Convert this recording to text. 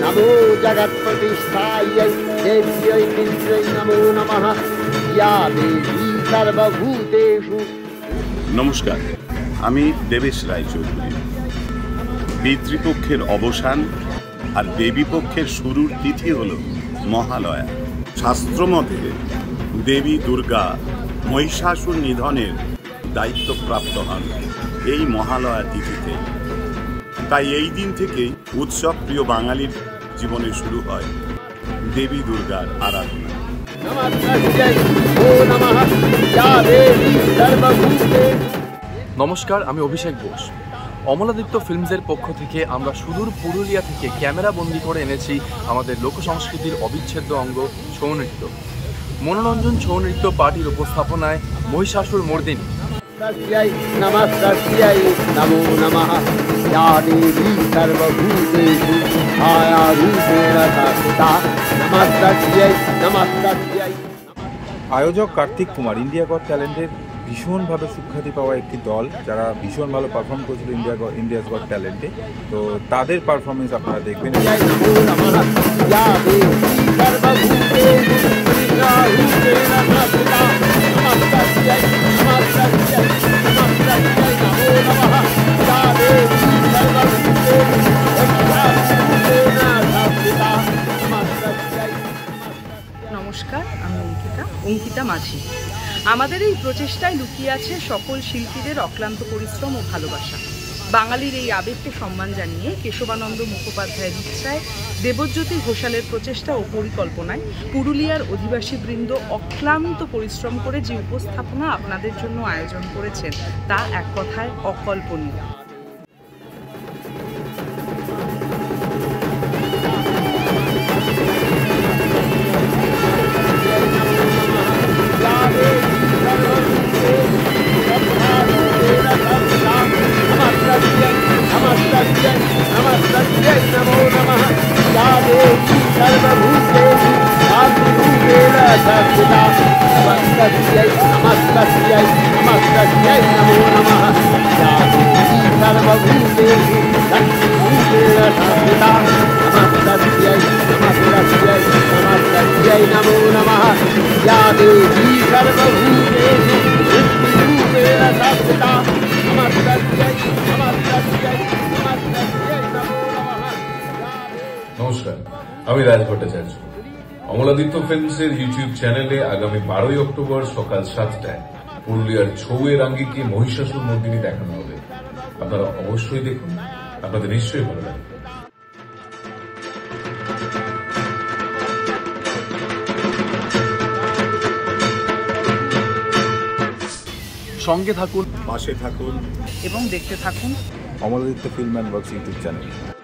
नमो जगत्प्रतिष्ठायै देव्यै इन्द्रै नमो नमः या देवी सर्वभूतेषु। नमस्कार, আমি দেবেশ রায়চৌধুরী। পিতৃপক্ষের অবসান আর দেবীপক্ষের শুরুর তিথি হল মহালয়া। শাস্ত্রমতে দেবী দুর্গা মহিষাসুর নিধনের দায়িত্বপ্রাপ্ত হন এই মহালয়া তিথিতে। তাই এই দিন থেকেই উৎসব প্রিয় বাঙালির জীবনে শুরু হয় দেবী দুর্গার আরাধনা। নমস্কার, আমি অভিষেক ঘোষ। অমলাদিত্য ফিল্মসের পক্ষ থেকে আমরা সুদূর পুরুলিয়া থেকে ক্যামেরা বন্দি করে এনেছি আমাদের লোকসংস্কৃতির অবিচ্ছেদ্য অঙ্গ ছৌ নৃত্য। মনোরঞ্জন ছৌ নৃত্য পার্টির উপস্থাপনায় মহিষাসুর মর্দিনী। আয়োজক কার্তিক কুমার ইন্ডিয়া গট ট্যালেন্টের ভীষণভাবে সুখ্যাতি পাওয়া একটি দল, যারা ভীষণ ভালো পারফর্ম করেছিল ইন্ডিয়াস গট ট্যালেন্টে। তো তাদের পারফরমেন্স আপনারা দেখবেন। নমস্কার, আমি অঙ্কিতা মাঝি। আমাদের এই প্রচেষ্টায় লুকিয়ে আছে সকল শিল্পীদের অক্লান্ত পরিশ্রম ও ভালোবাসা। বাঙালির এই আবেগকে সম্মান জানিয়ে কেশবানন্দ মুখোপাধ্যায়ের ইচ্ছায় দেবজ্যোতি ঘোষালের প্রচেষ্টা ও পরিকল্পনায় পুরুলিয়ার অধিবাসীবৃন্দ অক্লান্ত পরিশ্রম করে যে উপস্থাপনা আপনাদের জন্য আয়োজন করেছেন তা এক কথায় অকল্পনীয়। নমস্কার, আমি রাজ ভট্টাচার্য। অমলাদিত্য ফিল্মসের ইউটিউব চ্যানেলে আগামী 12ই অক্টোবর সকাল 7টায় পুরুলিয়ার ছৌয়ের আঙ্গিকে মহিষাসুর মর্দিনী দেখানো হবে। আপনারা অবশ্যই দেখুন, আপনাদের নিশ্চয়ই ভালো লাগবে। সঙ্গে থাকুন, পাশে থাকুন এবং দেখতে থাকুন Amaladitya film and works YouTube channel.